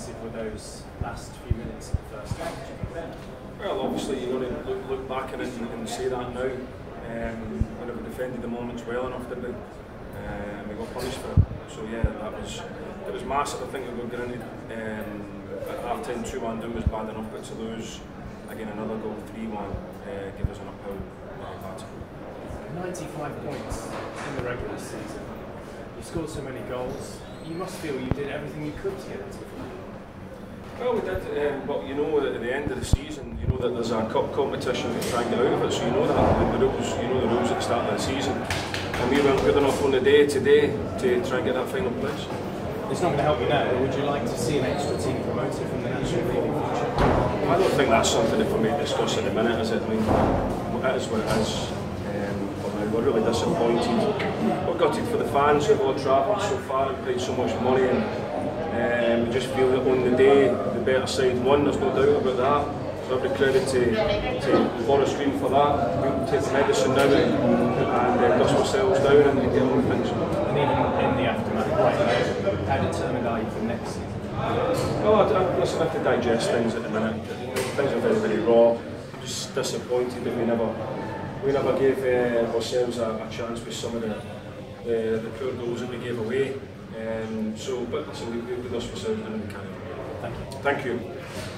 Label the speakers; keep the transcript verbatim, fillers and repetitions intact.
Speaker 1: impressive were those last few minutes of the first half?
Speaker 2: Well, obviously you got to look, look back at it and, and say that now. Um, when we defended the moments well enough, did we? Um, we got punished for it. So yeah, that was it was massive. I think we were going to um, at half time two one down was bad enough, but to lose again another goal three one uh, give us an uphill battle.
Speaker 1: ninety-five points in the regular season. You scored so many goals. You must feel you did everything you could to get into the final.
Speaker 2: Well, we did, um, but you know that at the end of the season, you know that there's a cup competition to try and get out of it, so you know that the, the rules, you know the rules at the start of the season. And we weren't good enough on the day today to try and get that final place.
Speaker 1: It's not going to help you now, but would you like to see an extra team promoted from the National League in future?
Speaker 2: I don't think that's something that for me to discuss at the minute, is it? I mean, it is what it is. Um, we're really disappointed. We're gutted for the fans who've all travelled so far and paid so much money, and um, we just feel that on the day the better side won, there's no doubt about that. So every credit to, to Forest Green for that. We'll take the medicine now and, and uh, dust ourselves down and get on with things.
Speaker 1: And even in the aftermath, right, how determined are you for next season?
Speaker 2: Well, I, I, listen, I have to digest things at the minute. Things are very, very raw. I'm just disappointed that we never we never gave uh, ourselves a, a chance with some of the, the, the poor goals that we gave away. Um, so, but listen, we, we dust ourselves down and we carry on.
Speaker 1: Thank you.
Speaker 2: Thank you.